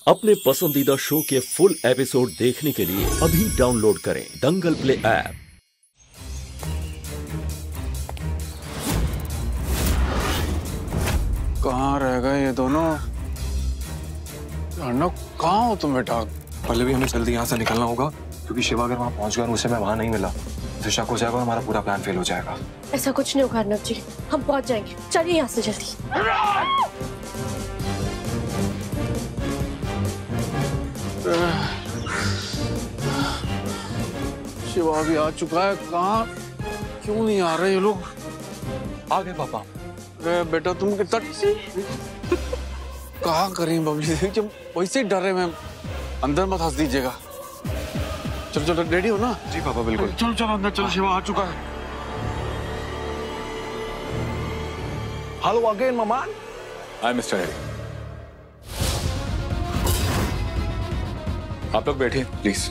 अपने पसंदीदा शो के फुल एपिसोड देखने के लिए अभी डाउनलोड करें दंगल प्ले ऐप। कहाँ रह गए ये दोनों? अर्नब, कहाँ हो तुम बेटा? पल्लवी, हमें जल्दी यहाँ से निकलना होगा क्योंकि शिवा अगर वहाँ पहुँच गया और उसे मैं वहाँ नहीं मिला तो शक हो जाएगा और हमारा पूरा प्लान फेल हो जाएगा। ऐसा कुछ नहीं होगा अर्नब जी, हम पहुँच जाएंगे। चलिए यहाँ से जल्दी। शिवा भी आ चुका है। कहाँ, क्यों नहीं आ रहे ये लोग? आ गए पापा। अरे बेटा तुम कितना कहाँ करें बबली, जब वैसे ही डरे मैं अंदर मत हंस दीजिएगा। चलो चलो, रेडी हो ना? जी पापा बिल्कुल। चलो चलो अंदर चलो, शिवा आ चुका है। हेलो अगेन ममान। Hi mister Harry. आप लोग बैठिए प्लीज।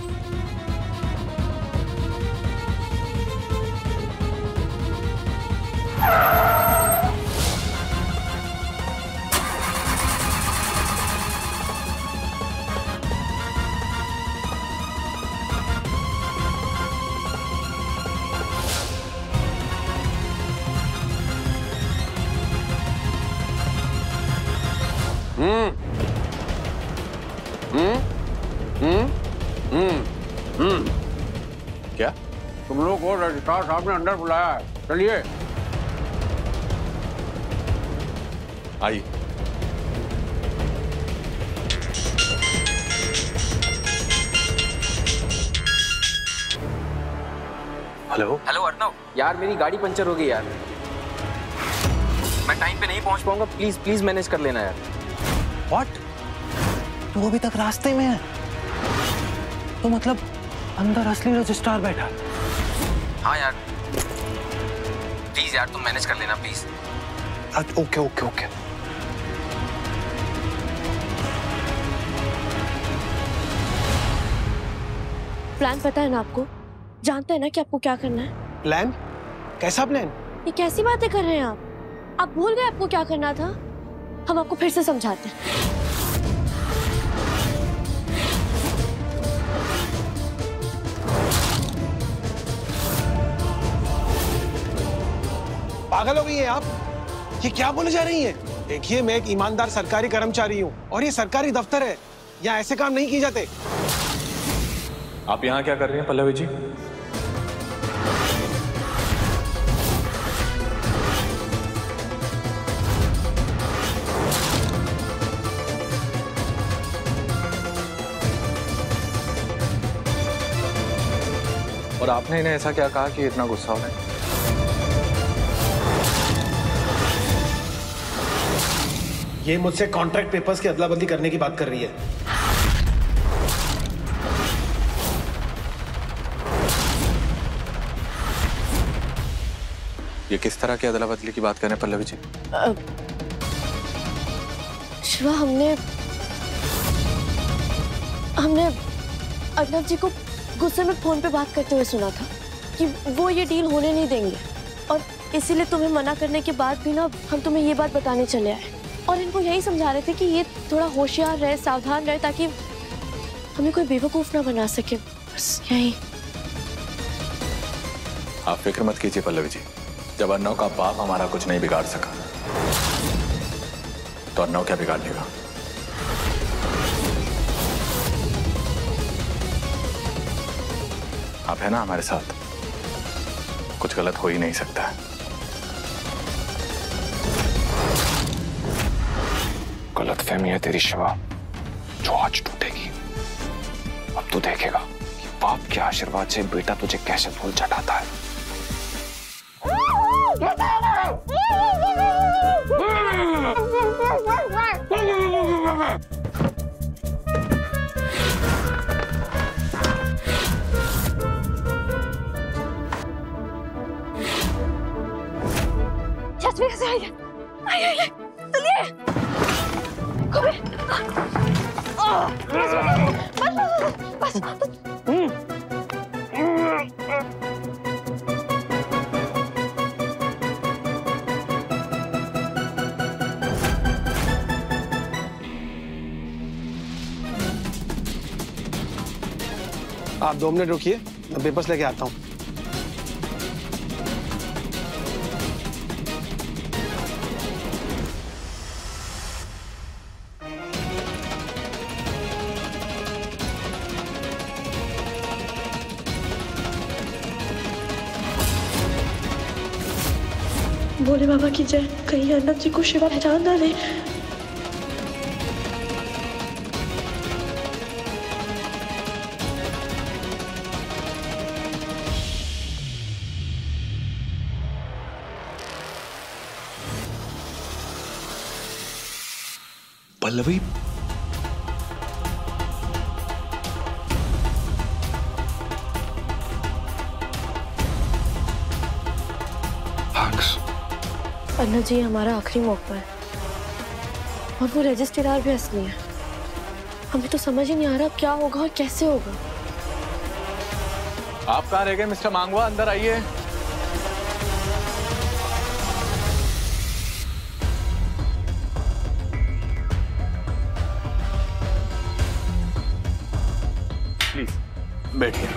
क्या तुम लोग को रजिस्ट्रार साहब ने अंदर बुलाया है, चलिए। आइए। हेलो हेलो अर्नव, यार मेरी गाड़ी पंचर हो गई यार, मैं टाइम पे नहीं पहुंच पाऊंगा, प्लीज प्लीज मैनेज कर लेना यार। व्हाट? तू अभी तक रास्ते में है? तो मतलब अंदर असली रजिस्ट्रार बैठा? हाँ यार, प्लीज यार तुम मैनेज कर लेना please. Okay okay okay. Plan पता है ना आपको? जानते हैं ना कि आपको क्या करना है? प्लान? कैसा प्लान? ये कैसी बातें कर रहे हैं आप भूल गए आपको क्या करना था? हम आपको फिर से समझाते हैं। पागल हो गई हैं आप? ये क्या बोले जा रही हैं? देखिए, मैं एक ईमानदार सरकारी कर्मचारी हूँ और ये सरकारी दफ्तर है, यहाँ ऐसे काम नहीं किए जाते। आप यहाँ क्या कर रही हैं पल्लवी जी? और आपने इन्हें ऐसा क्या कहा कि इतना गुस्सा हो रहा है? ये मुझसे कॉन्ट्रैक्ट पेपर्स की अदला बदली करने की बात कर रही है। ये किस तरह की अदला बदली की बात कर रहे हैं पल्लवी जी? शिवा, हमने अर्नब जी को गुस्से में फोन पे बात करते हुए सुना था कि वो ये डील होने नहीं देंगे, और इसीलिए तुम्हें मना करने के बाद भी ना हम तुम्हें ये बात बताने चले आए और इनको यही समझा रहे थे कि ये थोड़ा होशियार रहे, सावधान रहे, ताकि हमें कोई बेवकूफ ना बना सके, बस यही। आप फिक्र मत कीजिए पल्लवी जी, जब अर्नव का बाप हमारा कुछ नहीं बिगाड़ सका तो अर्नव क्या बिगाड़ लेगा? आप है ना हमारे साथ, कुछ गलत हो ही नहीं सकता है। गलतफहमी है तेरी शिवा, जो आज टूटेगी। अब तू देखेगा कि बाप के आशीर्वाद से बेटा तुझे कैसे फूल चढ़ाता है। कैसे आइए, चलिए। बस। आप 2 मिनट रुकिए, मैं पेपर्स लेके आता हूँ। भोले बाबा की जय, कहीं अन्नत जी को शिवा पहचान ना ले। पल्लवी, अन्ना जी हमारा आखिरी मौका है और वो रजिस्ट्रार भी असली है। हमें तो समझ ही नहीं आ रहा क्या होगा और कैसे होगा। आप कहाँ रह गए मिस्टर मांगवा? अंदर आइए। प्लीज बैठिए।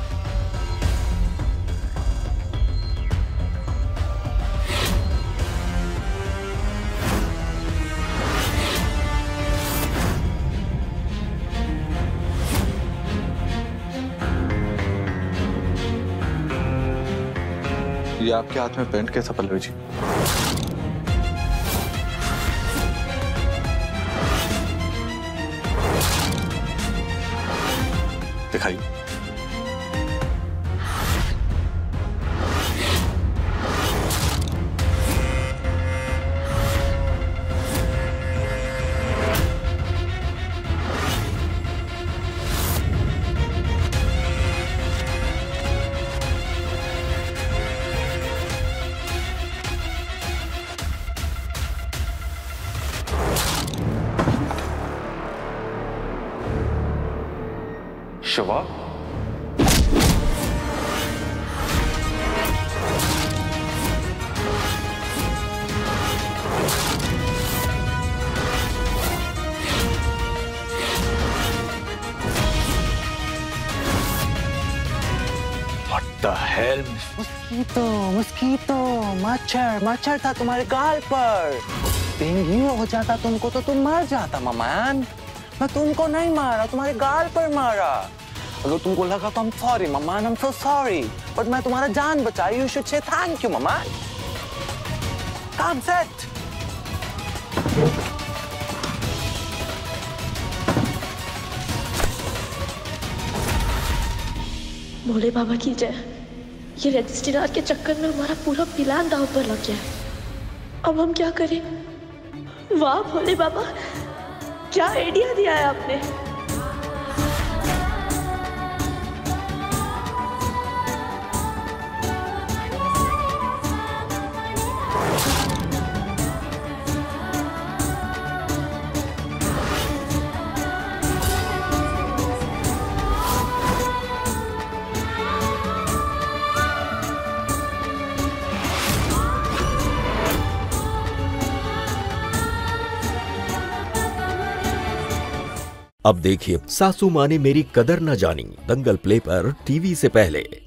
ये आपके हाथ में पेंट कैसा पल्लवी जी? दिखाइए। Shiva, What the hell? मस्कीतो, मच्छर था तुम्हारे गाल पर। डेंगू हो जाता तुमको तो तुम मर जाता ममान। मैं तुमको नहीं मारा, तुम्हारे गाल पर मारा। अगर तुमको लगा तो I'm sorry ममान, I'm so sorry। बट मैं तुम्हारा जान बचाई, you should say thank you ममान। Come set। भोले बाबा की जय। ये रजिस्ट्रार के चक्कर में हमारा पूरा प्लान दांव पर लग गया है। अब हम क्या करें? वाह भोले बाबा, क्या आइडिया दिया है आपने। अब देखिए सासू माँ ने मेरी कदर न जानी, दंगल प्ले पर टीवी से पहले।